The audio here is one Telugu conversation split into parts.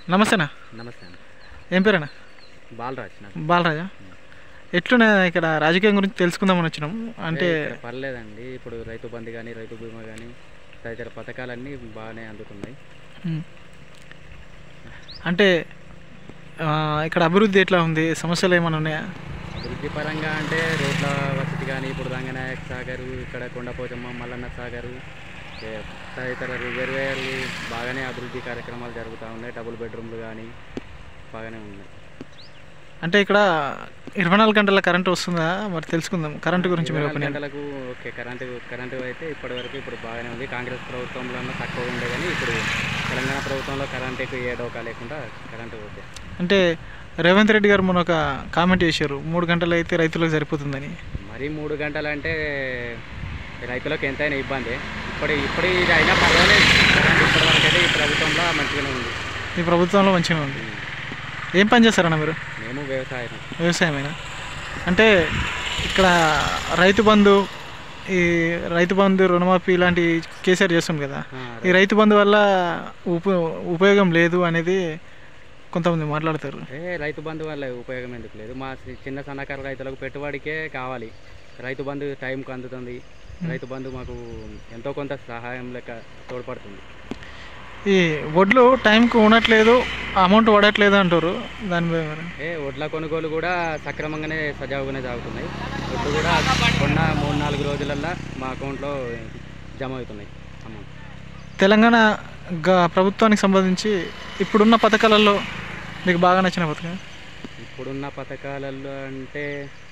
నమస్తే అన్న. నమస్తే అండి. ఏం పేరన్నా? బాలరాజ్ బాలరాజా. ఎట్లున్నా ఇక్కడ రాజకీయం గురించి తెలుసుకుందామని వచ్చినాం. అంటే పర్లేదండి. ఇప్పుడు రైతు బంధు కానీ రైతు బీమా కానీ తదితర పథకాలన్నీ బాగానే అందుతున్నాయి. ఉమ్, అంటే ఇక్కడ అభివృద్ధి ఎట్లా ఉంది? సమస్యలు ఏమైనా ఉన్నాయా? అభివృద్ధి పరంగా అంటే రోడ్ల వసతి కానీ ఇప్పుడు రంగనాయక సాగరు, ఇక్కడ కొండపోచమ్మ మల్లన్న సాగరు, తదితర రిజర్వేయర్లు బాగానే అభివృద్ధి కార్యక్రమాలు జరుగుతూ ఉన్నాయి. డబుల్ బెడ్రూమ్లు కానీ బాగానే ఉన్నాయి. అంటే ఇక్కడ 24 గంటల కరెంటు వస్తుందా? మరి తెలుసుకుందాం కరెంటు గురించి. మీరు 24 గంటలకు ఓకే. కరెంటు అయితే ఇప్పుడు బాగానే ఉంది. కాంగ్రెస్ ప్రభుత్వంలో తక్కువ ఉండే కానీ ఇప్పుడు తెలంగాణ ప్రభుత్వంలో కరెంటుకు ఏ డోకా లేకుండా కరెంటు ఓకే. అంటే రేవంత్ రెడ్డి గారు మొన్న ఒక కామెంట్ చేశారు, 3 గంటలు అయితే రైతులకు సరిపోతుందని. మరి 3 గంటలు అంటే రైతులకు ఎంతైనా ఇబ్బంది. ఇప్పుడు ఇది అయినా పర్వాలేదు. కరెంట్ ఇప్పటివరకు అయితే ఈ ప్రభుత్వంలో మంచిగానే ఉంది. ఈ ప్రభుత్వంలో మంచిగా ఉంది. ఏం పని చేస్తారన్న మీరు? మేము వ్యవసాయమేనా? అంటే ఇక్కడ రైతు బంధు, ఈ రైతు బంధు రుణమాఫీ ఇలాంటి కేసీఆర్ చేస్తుంది కదా, ఈ రైతు బంధు వల్ల ఉపయోగం లేదు అనేది కొంతమంది మాట్లాడతారు. రైతు బంధు వల్ల ఉపయోగం ఎందుకు లేదు? మా చిన్న సన్నకారు రైతులకు పెట్టుబడికే కావాలి. రైతు బంధు టైంకి అందుతుంది. రైతు బంధు మాకు ఎంతో కొంత సహాయం లెక్క తోడ్పడుతుంది. ఈ వడ్లు టైంకి ఉండట్లేదు, అమౌంట్ పడట్లేదు అంటారు. దాని మీద వడ్ల కొనుగోలు కూడా సక్రమంగానే సజావుగానే సాగుతున్నాయి. వడ్లు కూడా కొన్న 3-4 రోజులల్లో మా అకౌంట్లో జమ అవుతున్నాయి అమౌంట్. తెలంగాణ ప్రభుత్వానికి సంబంధించి ఇప్పుడున్న పథకాలలో మీకు బాగా నచ్చిన పథకం? ఇప్పుడున్న పథకాలలో అంటే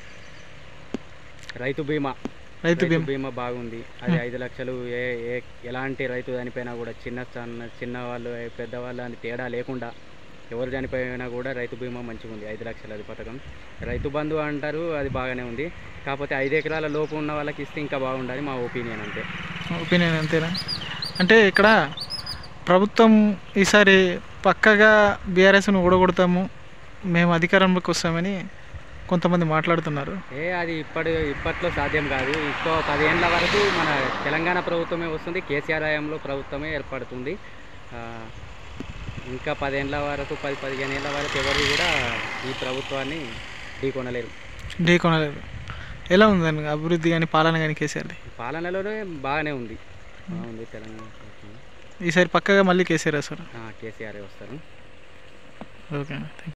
రైతు బీమా బాగుంది. అది 5 లక్షలు ఎలాంటి రైతు చనిపోయినా కూడా చిన్న వాళ్ళు పెద్దవాళ్ళు అని తేడా లేకుండా ఎవరు చనిపోయినా కూడా రైతు బీమా మంచిగా ఉంది. 5 లక్షలు అది పథకం. రైతు బంధు అంటారు, అది బాగానే ఉంది. కాకపోతే 5 ఎకరాల లోపు ఉన్న వాళ్ళకి ఇస్తే ఇంకా బాగుండాలి మా ఒపీనియన్. అంతేనా? అంటే ఇక్కడ ప్రభుత్వం ఈసారి పక్కగా బీఆర్ఎస్ను ఊడగొడతాము, మేము అధికారంలోకి వస్తామని కొంతమంది మాట్లాడుతున్నారు. అది ఇప్పట్లో సాధ్యం కాదు. ఇంకో 10 ఏళ్ళ వరకు మన తెలంగాణ ప్రభుత్వమే వస్తుంది. కేసీఆర్ హయాంలో ప్రభుత్వమే ఏర్పడుతుంది. ఇంకా 10 ఏళ్ళ వరకు 10-15 ఏళ్ళ వరకు ఎవరు కూడా ఈ ప్రభుత్వాన్ని ఢీకొనలేరు. ఎలా ఉందండి అభివృద్ధి కానీ పాలన కానీ? కేసీఆర్ పాలనలోనే బాగానే ఉంది తెలంగాణ ప్రభుత్వం. ఈసారి పక్కగా మళ్ళీ కేసీఆర్ వస్తారు. కేసీఆర్ వస్తారు. ఓకే.